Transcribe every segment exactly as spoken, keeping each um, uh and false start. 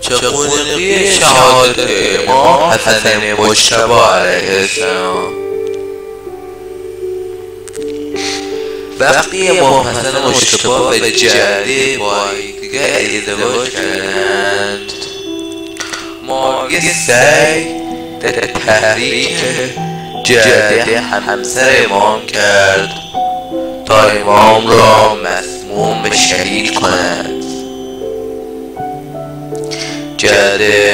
چگونگی شهادت امام حسن مجتبی علیه السلام. وقتی امام حسن مجتبی و جده با یکدیگر ازدواج کردند، معاویه سعی در تحریک جده همسر امام کرد تا امام را مسموم به شهید کند. جده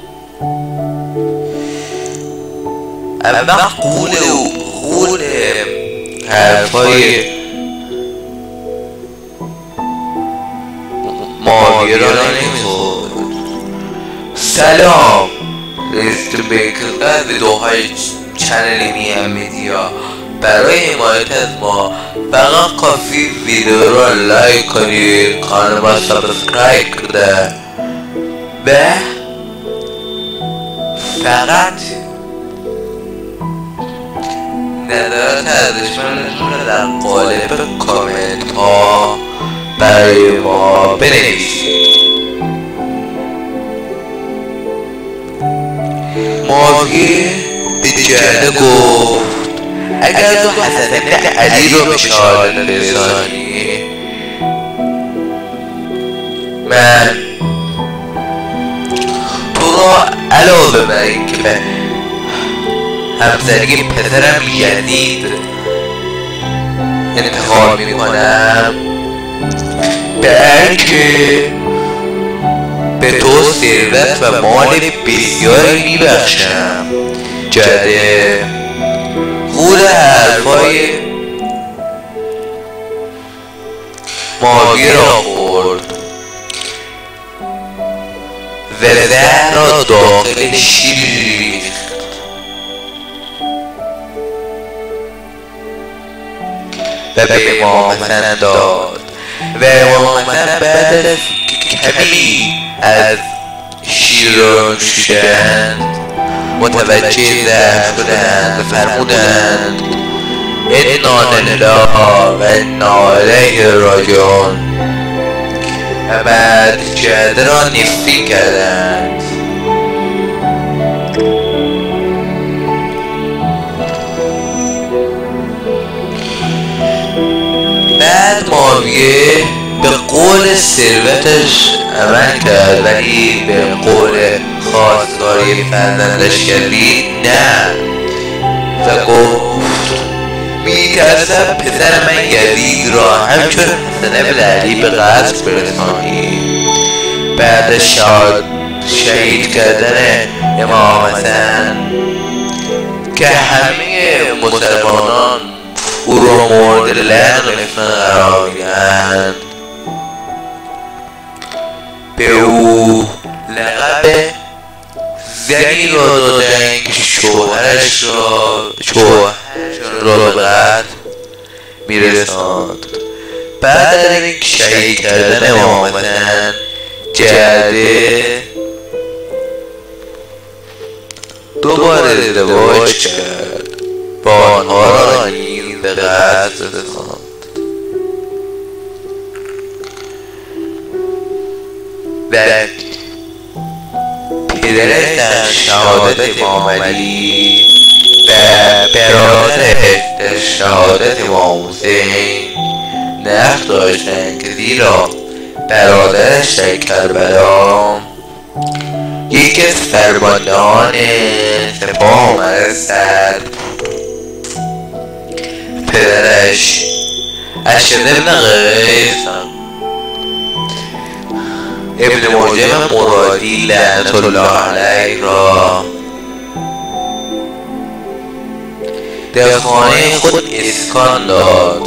اما قول قول حرفای معاویه را نمیخورد. سلام رسید به قدر دوهای چنل میامدیا. برای حمایت از ما فقط کافی ویدیو را لایک کنید، کانال ما سابسکرایب کرده و فقط نظرات ارزشمندتون را در قالب کامنت ها برای ما بنویسید. معاویه به جده گفت اگر تو حسن ابن علی رو به شهادت رسانی، من تو را علاوه بر اینکه به همسری پسرم یزید انتخاب میکنم، بلکه به تو ثروت و مال بسیاری میبخشم. جده قول حرفای معاویه را خورد و زهر را داخل شیر ریخت و به امام حسن داد و امام حسن بعد از کمی از شیر را نوشیدند متوجه زهر شدند و فرمودند انا لله و انا الیه راجعون و بعد جده را نفرین کردند. بعد معاویه به قول ثروتش عمل کرد ولی به قول خواستگاری فرزندش کردی نه و گفت میترسم پسر من یزید را همچون حسن ابن علی به قتل برسانی. بعد از شهید کردن امام حسن که همه مسلمانان او را مورد لعن و نفرت قرار میدهند، به او لقب زنی را دادند که شوهرش را شوهرش را به قتل میرساند. بعد از اینکه شهید کردن امام حسن، جده دوباره ازدواج کرد با آنها را نیز به قتل رساند. و پدرش در شهادت امام علی و برادرش در شهادت امام حسین نقش داشتند که زیرا برادرش در کربلا یکی از فرماندهان سپاه آمد سر. پدرش اشهد ابن قیس ابن موجب مرادی لعنت الله علیه را در خانه خود اسکان داد.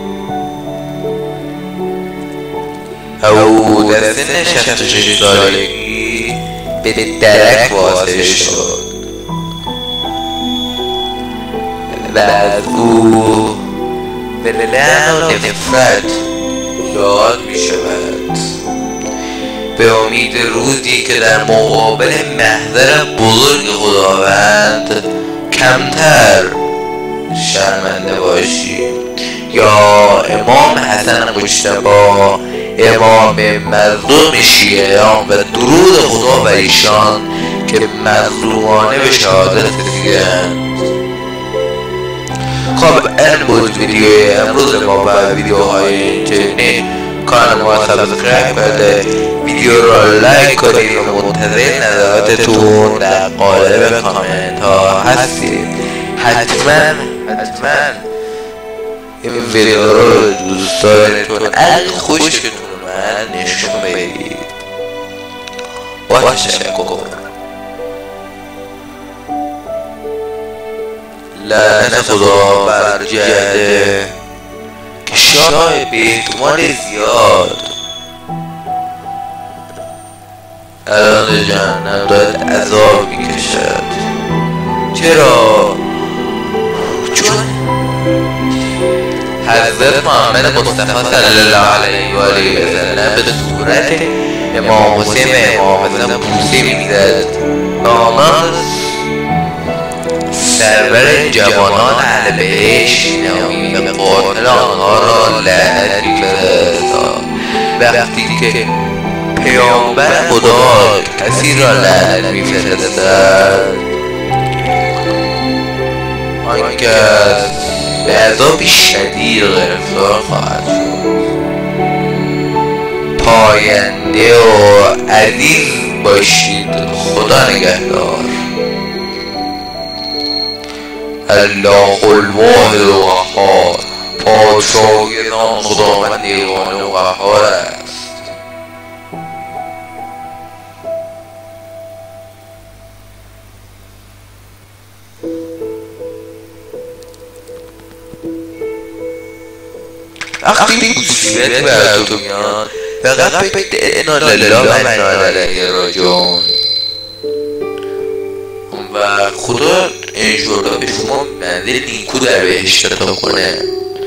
او در سن شصت و شش سالگی به درک واصل شد و از او به لعن و نفرت یاد می شود، به امید روزی که در مقابل محضر بزرگ خداوند کمتر شرمنده باشی یا امام حسن مجتبی امام مظلوم شیعیان و درود خدا بر ایشان که مظلومانه به شهادت رسیدند. خب این بود ویدیوی امروز ما. و ویدیوهای اینترنت کانال ما سابسکرایب کرده، ویدیو رو لایک کنید و منتظر نظراتتون در قالب کامنت ها هستید. حتما حتما این ویدیو رو دوستانتون اگه خوشتون اومد نشون بدید. با تشکر. لعنت خدا بر جهده که شاید به احتمال زیاد الان جهنم دارد عذاب میکشد. چرا؟ چون حضرت محمد مصطفی صلی الله علیه و آله و سلم به صورت امام حسین و امام حسن بوسه میزد. آماز سرور جوانان اهل بهشت نامی و قاتل آنها را لعنت می‌فرستاد. وقتی که پیامبر خدا کسی را لعنت می‌فرستد، آن کس به عذاب شدید گرفتار خواهد شد. پاینده و عزیز باشید. خدا نگهدار. الله الواحد القهار، پادشاهی نام خداوند یگانه و قهار است. وقتی مصیبت براتون میاد فقط بگید انا لله و انا الیه راجعون و خدا انشالله به شما منزل نیکو در بهشت عطا کنه.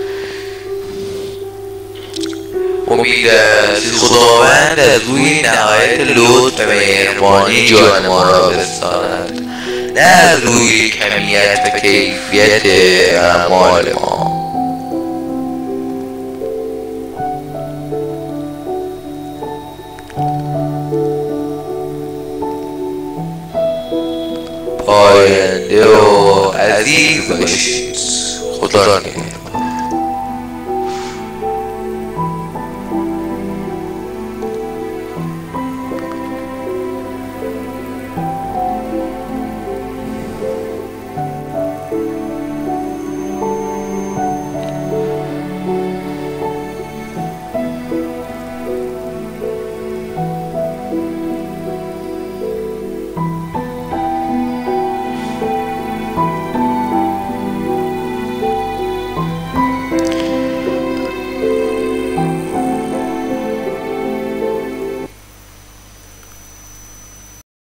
امید است خداوند از روی نهایت لطف و مهربانی جان ما را بستاند، نه از روی کمیت و کیفیت اعمال ما. پاینده و عزیز باشید. خدا نگهدار.